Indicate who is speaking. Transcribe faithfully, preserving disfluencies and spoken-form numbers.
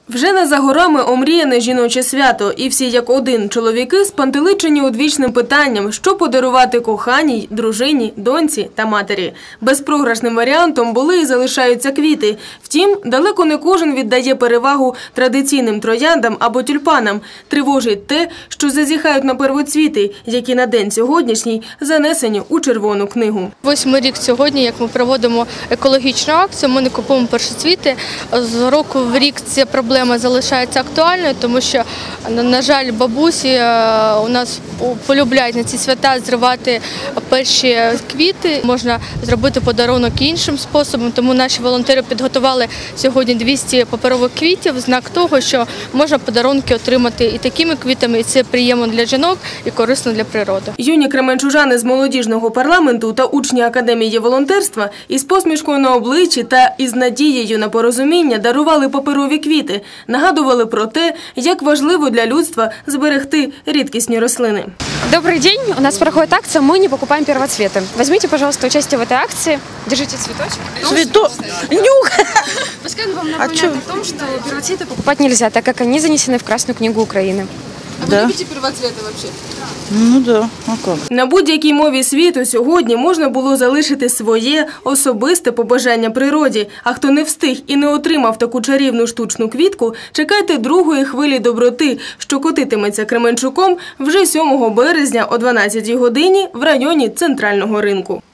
Speaker 1: Вже не за горами омріяне жіноче свято, і всі як один чоловіки спантеличені одвічним питанням, що подарувати коханій, дружині, доньці та матері. Безпрограшним варіантом були і залишаються квіти. Втім, далеко не кожен віддає перевагу традиційним трояндам або тюльпанам. Тривожить те, що зазіхають на первоцвіти, які на день сьогоднішній занесені у Червону книгу.
Speaker 2: Восьмий рік сьогодні, як ми проводимо екологічну акцію, ми не купуємо першоцвіти. З року в рік ця проблема залишається актуальною, тому що, на жаль, бабусі у нас полюбляють на ці свята зривати перші квіти. Можна зробити подарунок іншим способом, тому наші волонтери підготували сьогодні двісті паперових квітів, в знак того, що можна подарунки отримати і такими квітами, і це приємно для жінок і корисно для природи.
Speaker 1: Юні кременчужани з молодіжного парламенту та учні Академії волонтерства із посмішкою на обличчі та із надією на порозуміння дарували паперові квіти, нагадували про те, як важливо для людства зберегти рідкісні рослини.
Speaker 3: Добрый день! У нас проходит акция «Мы не покупаем первоцветы». Возьмите, пожалуйста, участие в этой акции. Держите цветочек.
Speaker 4: Цветок? Нюх!
Speaker 3: Пускай он вам напоминает о том, что первоцветы покупать нельзя, так как они занесены в Красную книгу Украины.
Speaker 1: А ви любите первоцвети вообще?
Speaker 4: Ну да, а как?
Speaker 1: На будь-якій мові світу сьогодні можна було залишити своє особисте побажання природі. А хто не встиг і не отримав таку чарівну штучну квітку, чекайте другої хвилі доброти, що котитиметься Кременчуком вже сьомого березня о дванадцятій годині в районі Центрального ринку.